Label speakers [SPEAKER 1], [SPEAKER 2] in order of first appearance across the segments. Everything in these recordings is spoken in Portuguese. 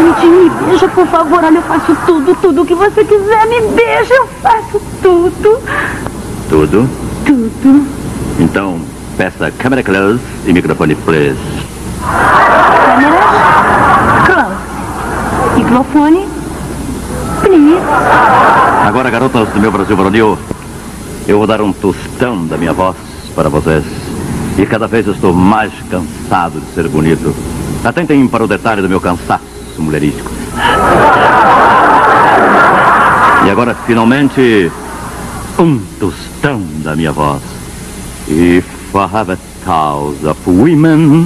[SPEAKER 1] bonitinho, me beija, por favor. Olha, eu faço tudo o que você quiser. Me beija, eu faço tudo.
[SPEAKER 2] Tudo?
[SPEAKER 1] Tudo.
[SPEAKER 2] Então, peça câmera close e microfone please.
[SPEAKER 1] Câmera close. Microfone please.
[SPEAKER 2] Agora, garotas do meu Brasil varonil, eu vou dar um tostão da minha voz para vocês. E cada vez eu estou mais cansado de ser bonito. Atentem para o detalhe do meu cansaço mulherístico. E agora, finalmente, um tostão da minha voz. If I have a thousand of women.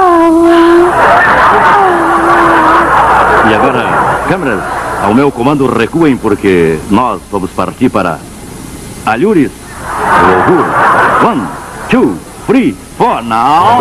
[SPEAKER 2] E agora, câmeras, ao meu comando recuem, porque nós vamos partir para Alhures, o 1, 2, 3, 4, now.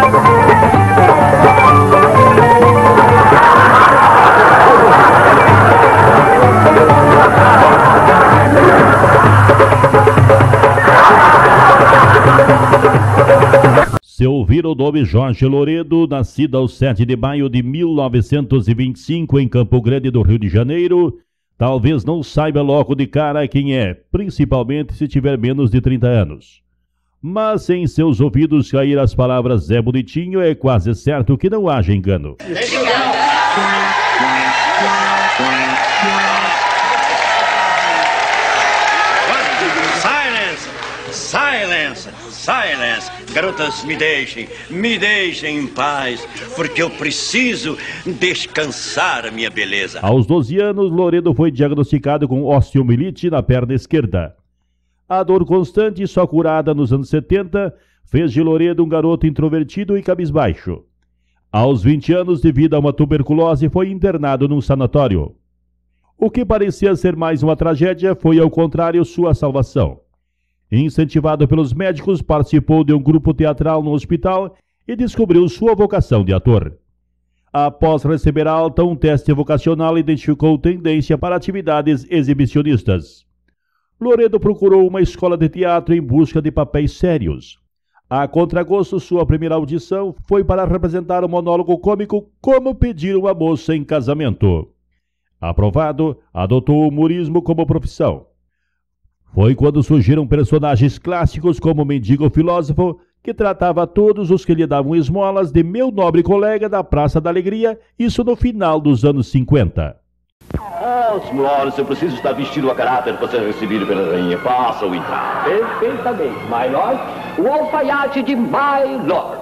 [SPEAKER 3] Se ouvir o nome Jorge Loredo, nascido aos 7 de maio de 1925 em Campo Grande do Rio de Janeiro, talvez não saiba logo de cara quem é, principalmente se tiver menos de 30 anos. Mas em seus ouvidos cair as palavras Zé Bonitinho, é quase certo que não haja engano.
[SPEAKER 4] Silence! Silence! Garotas, me deixem em paz, porque eu preciso descansar a minha beleza.
[SPEAKER 3] Aos 12 anos, Loredo foi diagnosticado com osteomielite na perna esquerda. A dor constante, só curada nos anos 70, fez de Loredo um garoto introvertido e cabisbaixo. Aos 20 anos, devido a uma tuberculose, foi internado num sanatório. O que parecia ser mais uma tragédia foi, ao contrário, sua salvação. Incentivado pelos médicos, participou de um grupo teatral no hospital e descobriu sua vocação de ator. Após receber alta, um teste vocacional identificou tendência para atividades exibicionistas. Loredo procurou uma escola de teatro em busca de papéis sérios. A contragosto, sua primeira audição foi para representar o monólogo cômico Como Pedir uma Moça em Casamento. Aprovado, adotou o humorismo como profissão. Foi quando surgiram personagens clássicos como o mendigo filósofo, que tratava todos os que lhe davam esmolas de meu nobre colega da Praça da Alegria, isso no final dos anos 50.
[SPEAKER 2] Senhores, eu preciso estar vestido a caráter para ser recebido pela rainha. Façam entrar.
[SPEAKER 5] Perfeitamente, my lord. O alfaiate de my lord.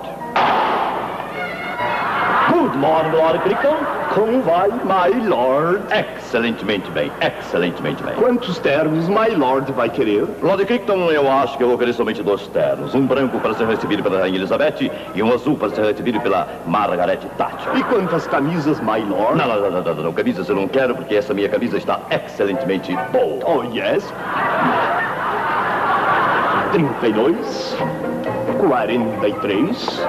[SPEAKER 2] Good morning, Lord Crichton. Como vai, my lord? Excelentemente bem, excelentemente bem.
[SPEAKER 6] Quantos ternos my lord vai querer?
[SPEAKER 2] Lord Crichton, eu acho que eu vou querer somente 2 ternos. Um branco para ser recebido pela rainha Elizabeth e um azul para ser recebido pela Margaret Thatcher.
[SPEAKER 6] E quantas camisas, my lord?
[SPEAKER 2] Não, camisas eu não quero, porque essa minha camisa está excelentemente boa.
[SPEAKER 6] Oh, yes. 32, 43,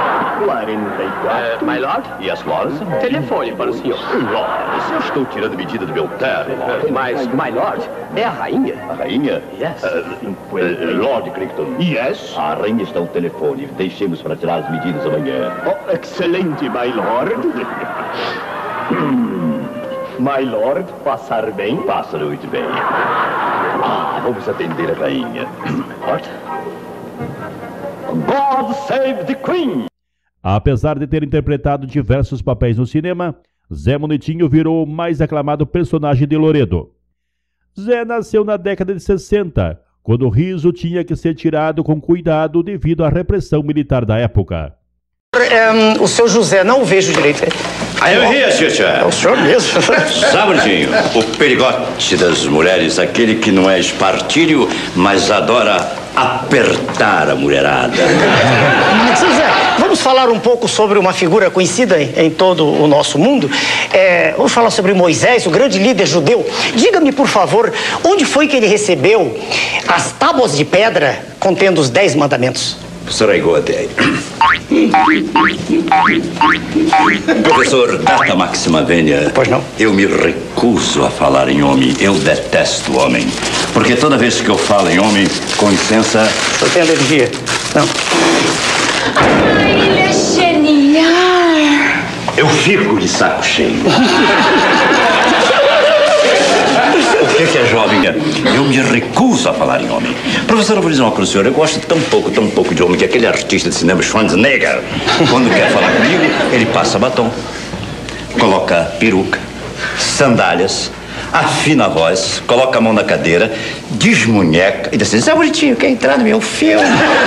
[SPEAKER 6] 44.
[SPEAKER 2] My lord? Yes, Lord.
[SPEAKER 5] Telefone para o senhor.
[SPEAKER 2] Lord, eu estou tirando medida do meu terno.
[SPEAKER 5] Mas, my lord, é a rainha?
[SPEAKER 2] A rainha?
[SPEAKER 5] Yes.
[SPEAKER 2] Lord Crichton.
[SPEAKER 6] Yes.
[SPEAKER 2] A rainha está ao telefone. Deixemos para tirar as medidas amanhã.
[SPEAKER 6] Oh, excelente, my lord. My lord, passar bem?
[SPEAKER 2] Passa muito bem. Vamos atender a rainha.
[SPEAKER 5] What?
[SPEAKER 2] God save the Queen!
[SPEAKER 3] Apesar de ter interpretado diversos papéis no cinema, Zé Bonitinho virou o mais aclamado personagem de Loredo. Zé nasceu na década de 60, quando o riso tinha que ser tirado com cuidado devido à repressão militar da época.
[SPEAKER 7] O seu José, não o vejo direito.
[SPEAKER 4] Eu ria, tio.
[SPEAKER 7] É o senhor mesmo.
[SPEAKER 4] Sabe, Bonitinho, o perigote das mulheres, aquele que não é espartilho, mas adora apertar a mulherada.
[SPEAKER 7] Seu Zé, vamos falar um pouco sobre uma figura conhecida em todo o nosso mundo. Vamos falar sobre Moisés, o grande líder judeu. Diga-me, por favor, onde foi que ele recebeu as tábuas de pedra contendo os 10 mandamentos?
[SPEAKER 4] Serei Godei. Professor Data Maxima Vênia.
[SPEAKER 7] Pois não?
[SPEAKER 4] Eu me recuso a falar em homem. Eu detesto homem. Porque toda vez que eu falo em homem, com licença...
[SPEAKER 7] Eu tenho alergia. Não.
[SPEAKER 1] Ai, ele é genial.
[SPEAKER 4] Eu fico de saco cheio. O que é jovem? Eu me recuso a falar em homem. Professor, eu vou dizer uma coisa, senhor. Eu gosto tão pouco de homem que aquele artista de cinema Schwarzenegger, quando quer falar comigo, ele passa batom, coloca peruca, sandálias, afina a voz, coloca a mão na cadeira, desmunheca e diz assim: Zé Bonitinho, quer entrar no meu filme?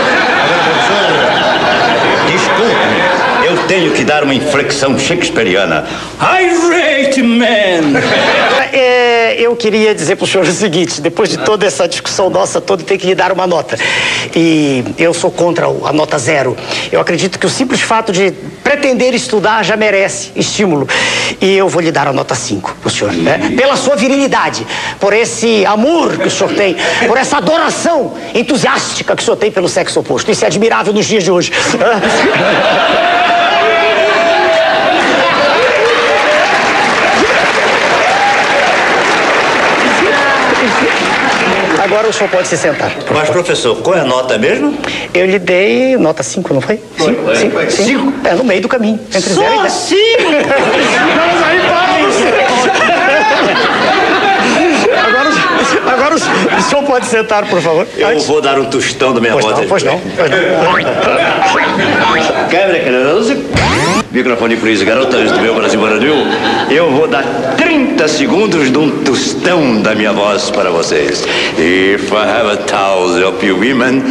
[SPEAKER 4] Desculpe, eu tenho que dar uma inflexão shakespeariana. Irate man!
[SPEAKER 7] Eu queria dizer pro senhor o seguinte: depois de toda essa discussão nossa toda, tem que lhe dar uma nota. E eu sou contra a nota 0. Eu acredito que o simples fato de pretender estudar já merece estímulo. E eu vou lhe dar a nota 5 pro senhor, né? Pela sua virilidade, por esse amor que o senhor tem, por essa adoração entusiástica que o senhor tem pelo sexo oposto. Isso é admirável nos dias de hoje. Agora o senhor pode se sentar.
[SPEAKER 4] Mas, professor, qual é a nota mesmo?
[SPEAKER 7] Eu lhe dei nota 5, não foi? 5? É, no meio do caminho. Entre 0 e 10.
[SPEAKER 4] 5?
[SPEAKER 7] Vamos aí, Agora o senhor pode sentar, por favor.
[SPEAKER 4] Eu vou dar um tostão da minha voz.
[SPEAKER 7] Pois não.
[SPEAKER 4] Câmera, microfone para os garotas do meu Brasil Baranil. Eu vou dar 30 segundos de um tostão da minha voz para vocês. If I have 1,000 of you women,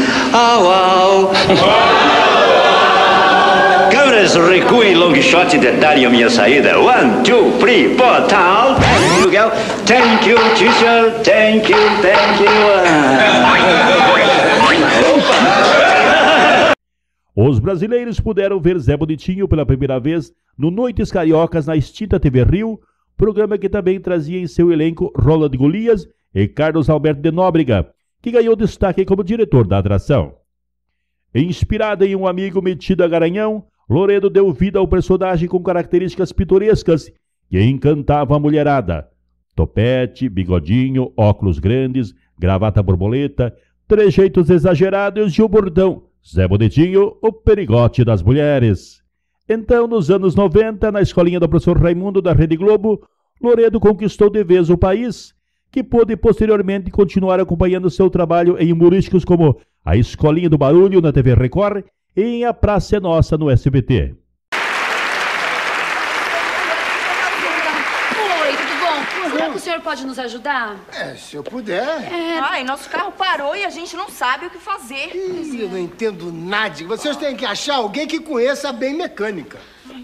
[SPEAKER 4] Câmeras, recuem, long shot e detalhem a minha saída. 1, 2, 3, 4, tal. Thank you, teacher. Thank you.
[SPEAKER 3] Os brasileiros puderam ver Zé Bonitinho pela primeira vez no Noites Cariocas na extinta TV Rio, programa que também trazia em seu elenco Roland Golias e Carlos Alberto de Nóbrega, que ganhou destaque como diretor da atração. Inspirada em um amigo metido a garanhão, Loredo deu vida ao personagem com características pitorescas que encantava a mulherada. Topete, bigodinho, óculos grandes, gravata borboleta, trejeitos exagerados e o bordão: Zé Bonitinho, o perigote das mulheres. Então, nos anos 90, na escolinha do professor Raimundo da Rede Globo, Loredo conquistou de vez o país, que pôde posteriormente continuar acompanhando seu trabalho em humorísticos como A Escolinha do Barulho na TV Record e em A Praça é Nossa no SBT.
[SPEAKER 1] Oi, tudo bom? Será que o senhor pode nos ajudar?
[SPEAKER 8] Se eu puder.
[SPEAKER 9] Ai, nosso carro parou e a gente não sabe o que fazer.
[SPEAKER 8] Eu não entendo nada. Vocês têm que achar alguém que conheça bem mecânica.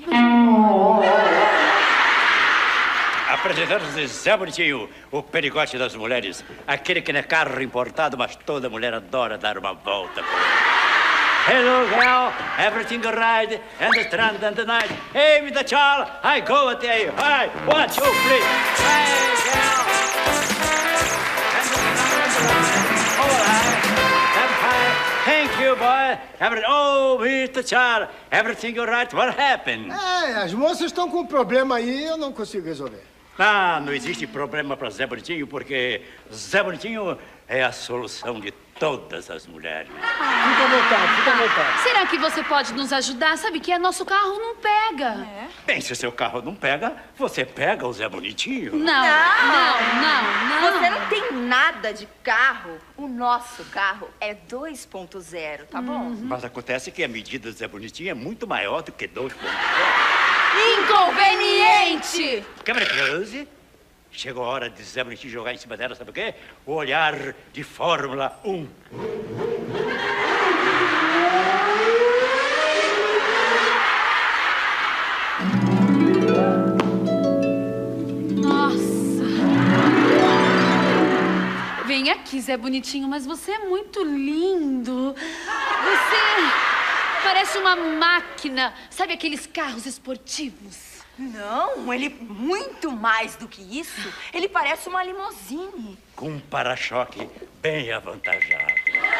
[SPEAKER 2] Apresentamos Zé Bonitinho, o perigote das mulheres. Aquele que não é carro importado, mas toda mulher adora dar uma volta por ele. Hello, girl, everything right, and the trend and the night. Hey, Mr. Charles, I go at you. Hi, 1, 2, 3. Hey, girl. And the trend and the night. All right. And hi. Thank you, boy. Oh, Mr. Charles, everything right? What happened?
[SPEAKER 8] As moças estão com um problema aí, eu não consigo resolver.
[SPEAKER 2] Não existe problema para Zé Bonitinho, porque Zé Bonitinho é a solução de todas as mulheres.
[SPEAKER 8] Fica à vontade.
[SPEAKER 1] Será que você pode nos ajudar? Sabe que nosso carro não pega.
[SPEAKER 2] Bem, se seu carro não pega, você pega o Zé Bonitinho.
[SPEAKER 1] Não.
[SPEAKER 9] Você não tem nada de carro. O nosso carro é 2.0, tá bom?
[SPEAKER 2] Mas acontece que a medida do Zé Bonitinho é muito maior do que 2.0.
[SPEAKER 9] Inconveniente!
[SPEAKER 2] Câmera close. Chegou a hora de Zé Bonitinho jogar em cima dela, sabe o quê? O olhar de Fórmula 1.
[SPEAKER 1] Nossa. Vem aqui, Zé Bonitinho, mas você é muito lindo. Você parece uma máquina. Sabe aqueles carros esportivos?
[SPEAKER 9] Não, ele muito mais do que isso. Ele parece uma limousine.
[SPEAKER 2] Com um para-choque bem avantajado.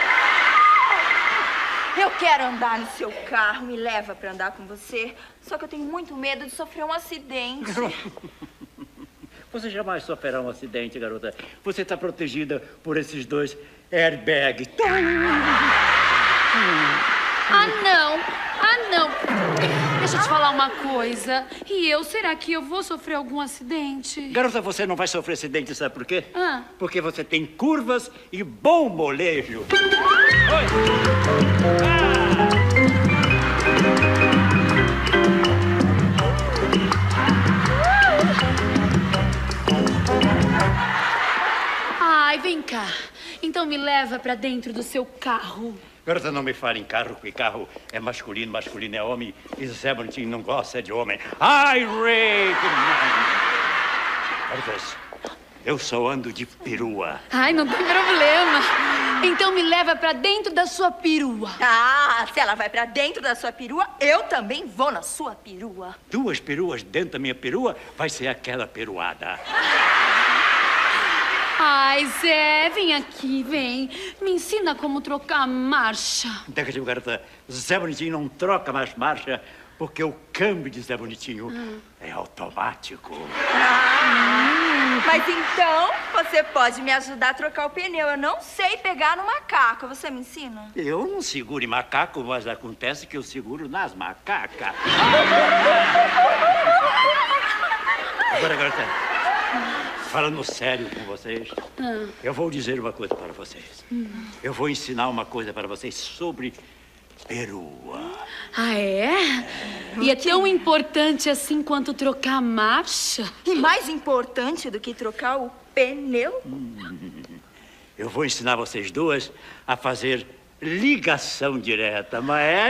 [SPEAKER 9] Eu quero andar no seu carro, me leva pra andar com você. Só que eu tenho muito medo de sofrer um acidente.
[SPEAKER 2] Você jamais sofrerá um acidente, garota. Você está protegida por esses 2 airbags.
[SPEAKER 1] Ah, não. Deixa eu te falar uma coisa. E eu, será que eu vou sofrer algum acidente?
[SPEAKER 4] Garota, você não vai sofrer acidente, sabe por quê?
[SPEAKER 1] Ah.
[SPEAKER 4] Porque você tem curvas e bom molejo.
[SPEAKER 1] Ai, vem cá. Então me leva pra dentro do seu carro.
[SPEAKER 4] Garota, não me fale em carro, porque carro é masculino, masculino é homem, e Zé Bonitinho não gosta de homem. Ai, Ray! Garotas, eu só ando de perua.
[SPEAKER 1] Ai, não tem problema. Então me leva pra dentro da sua perua.
[SPEAKER 9] Ah, se ela vai pra dentro da sua perua, eu também vou na sua perua.
[SPEAKER 4] 2 peruas dentro da minha perua, vai ser aquela peruada.
[SPEAKER 1] Ai, Zé, vem aqui, vem. Me ensina como trocar a marcha.
[SPEAKER 4] Deixa, garota, Zé Bonitinho não troca mais marcha, porque o câmbio de Zé Bonitinho é automático.
[SPEAKER 9] Mas então, você pode me ajudar a trocar o pneu. Eu não sei pegar no macaco. Você me ensina?
[SPEAKER 4] Eu não seguro em macaco, mas acontece que eu seguro nas macacas. Agora, garota, falando sério com vocês, eu vou dizer uma coisa para vocês. Eu vou ensinar uma coisa para vocês sobre perua.
[SPEAKER 1] Ah, é? E é tão importante assim quanto trocar a marcha?
[SPEAKER 9] E mais importante do que trocar o pneu?
[SPEAKER 4] Eu vou ensinar vocês duas a fazer ligação direta, mas...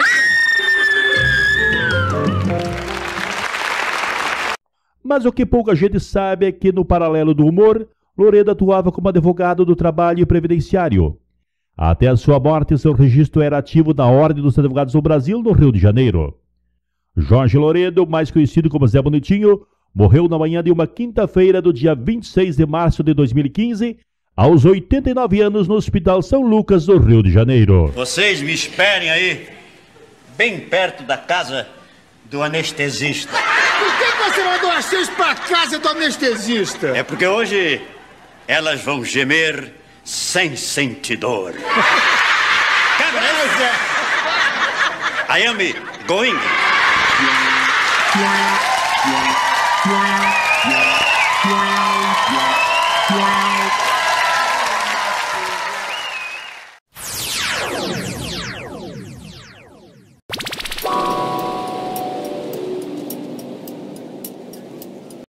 [SPEAKER 3] Mas o que pouca gente sabe é que, no paralelo do humor, Loredo atuava como advogado do trabalho previdenciário. Até a sua morte, seu registro era ativo na Ordem dos Advogados do Brasil, no Rio de Janeiro. Jorge Loredo, mais conhecido como Zé Bonitinho, morreu na manhã de uma quinta-feira do dia 26 de março de 2015, aos 89 anos, no Hospital São Lucas, do Rio de Janeiro.
[SPEAKER 4] Vocês me esperem aí, bem perto da casa do anestesista.
[SPEAKER 8] Por que você mandou as 6 pra casa do anestesista?
[SPEAKER 4] É porque hoje elas vão gemer sem sentir dor. I am going.